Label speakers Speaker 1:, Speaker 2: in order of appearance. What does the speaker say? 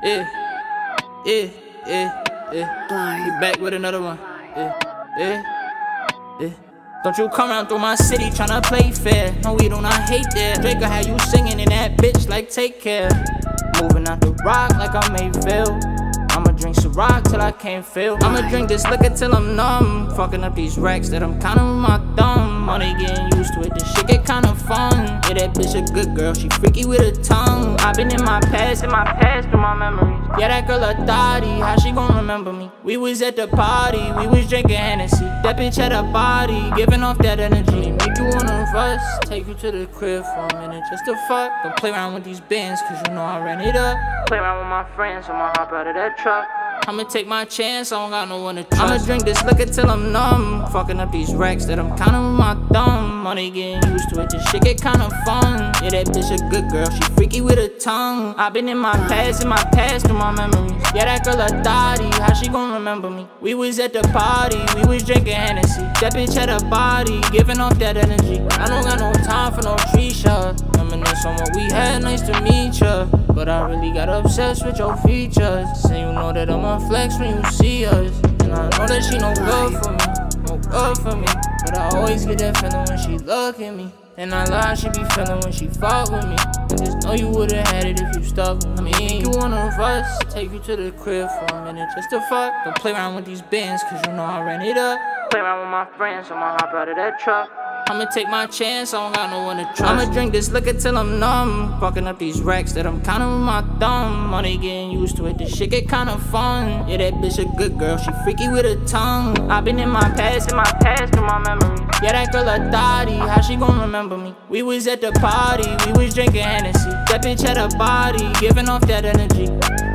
Speaker 1: You back with another one. Don't you come around through my city tryna play fair. No, we do not hate that. Drake will have you singing in that bitch like take care. Moving out the rock like I'm Mayfield. I'ma drink Ciroc till I can't feel. I'ma drink this liquor till I'm numb. Fucking up these racks that I'm counting with my thumb. Money getting used to it, this shit get kinda fun. Yeah, that bitch a good girl, she freaky with her tongue. I've been in my past through my memories. Yeah, that girl a thotty, how she gon' remember me? We was at the party, we was drinking Hennessy. That bitch had a body, giving off that energy. Make you wanna rush, take you to the crib for a minute just to fuck. Don't play around with these bands, cause you know I ran it up. Play around with my friends, I'ma hop out of that truck. I'ma take my chance, I don't got no one to trust. I'ma drink this liquor till I'm numb. Fucking up these racks that I'm counting with my thumb. Money getting used to it, this shit get kinda fun. Yeah, that bitch a good girl, she freaky with her tongue. I've been in my past through my memories. Yeah, that girl a thotty, how she gon' remember me? We was at the party, we was drinking Hennessy. That bitch had a body, giving off that energy. I don't got no time for no tree shot. Reminisce on what we had, nice to meet ya. But I really got obsessed with your features. Say you know that I'ma flex when you see us. And I know that she no good for me, no good for me. But I always get that feeling when she look at me. And I lie, she be feeling when she fuck with me. And just know you would've had it if you stuck with me. You wanna rush, take you to the crib for a minute just to fuck. Don't play around with these bands, cause you know I ran it up. Play around with my friends, I'ma hop out of that truck. I'ma take my chance, I don't got no one to trust. I'ma drink this liquor till I'm numb. Fucking up these racks that I'm counting with my thumb. Money getting used to it, this shit get kinda fun. Yeah, that bitch a good girl, she freaky with her tongue. I've been in my past through my memories. Yeah, that girl a thotty, how she gon' remember me? We was at the party, we was drinking Hennessy. That bitch had a body, giving off that energy.